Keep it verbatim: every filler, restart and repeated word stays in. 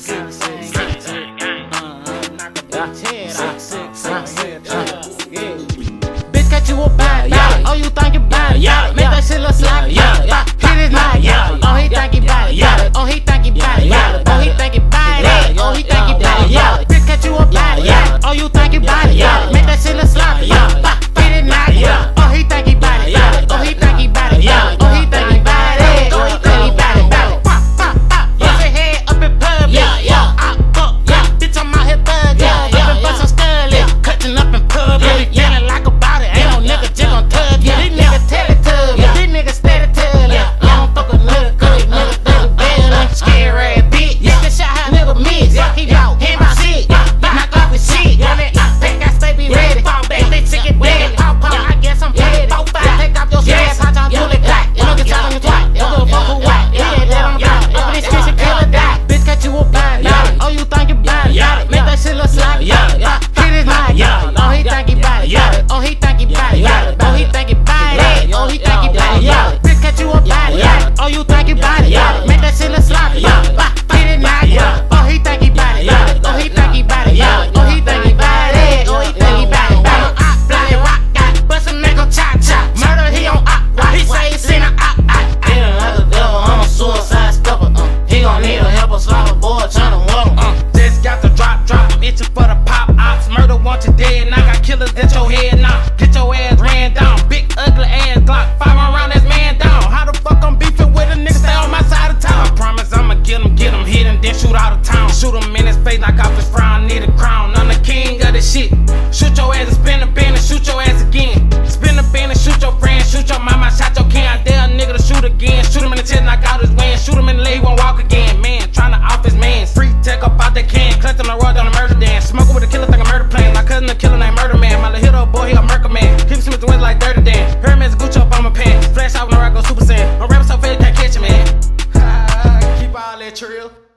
six, six, six, bitch, catch you a bad, yeah. Oh, you think you bad, yeah. Make that shit look sloppy, yeah. Hit his knife, yeah. Oh, he think he bad, yeah. Oh, he think he bad, yeah. Oh, he think he bad, oh, he think he bad, yeah. Bitch, catch you a bad, yeah. Oh, you think you bad, yeah. Make that shit look sloppy, yeah. Hit his knife, yeah. Oh, he think he bad, yeah. Oh, he think he bad, yeah. Oh, he think he bad, oh, he think he bad, bad. Pop, pop, pop, bust your head up in public, yeah, yeah. I fuck, yeah. Bitch, I'm out here thug, yeah. I've been bustin' scully, cutting up in public, yelling like a body. Ain't no nigga just gon' tug, yeah. These niggas tell it to me, these niggas steady tell it. I don't fuck a nigga, cause these niggas steady bailing. Scary ass bitch, nigga shot how nigga miss. He out, hand my shit, knock off his shit. Run it, I think I stay be ready. Fall back, they sick it dead. Pop, pop, I guess I'm ready. Four, five, take off your stress, hot on Julie Black. You don't get shot on your twat, you don't fuck who whack. Yeah, dead on the block, up in this bitch, you kill or die. Bitch, catch you a bad, yeah. Oh, you think you bad, yeah. Make that shit look sloppy, yeah. Hit his knife, yeah. Oh, he think he bad, yeah. Oh, he think he bad, yeah. Oh, he think he bad, oh, he think he bad, yeah. Bitch, catch you a bad, yeah. Oh, you think you bad, yeah. Make that shit look sloppy, yeah. Hit his knife, yeah. Oh, he think he bad, yeah. Oh, he think he bad, yeah. Oh, he think he bad, oh, he think he bad, bad. I fly rock, got bust a nigga chop chop. Murder, he on op, he say he seen a op, op. Damn, like a devil, I'm a suicide stepper. Uh, he gon' need a helper, slaughter boy, tryna walk. Uh, just got the drop, drop, I'm itching for the pop ops. Murder want you dead, and I got killers at your head now. Get your ass ran down, big ugly ass Glock, five around this man down. How the fuck I'm beefing with a nigga stay on my side of town? I promise I'ma get him, get him, hit him, then shoot out of town. Shoot him in his face like off his frown, need a crown. I'm the king of the shit. Shoot your ass and spin the bin and shoot your ass again. Spin the bin and shoot your friend, shoot your mama, shot your king. I dare a nigga to shoot again. Shoot him in the chest, knock out his wind. Shoot him in the leg, he won't walk again. Man, tryna off his man. Free take up out that can, clutch him the road on the murder dance. Smoking with a killer, think a murder plane. My cousin a killer named Murder Man. My little hit up boy, he a murder man. Keep Smith the wind like Dirty Dan. Hermes Gucci up on my pants. Flash out when I go Super Saiyan. I'm rapping so fast, can't catch him, man. Keep all that Trillg.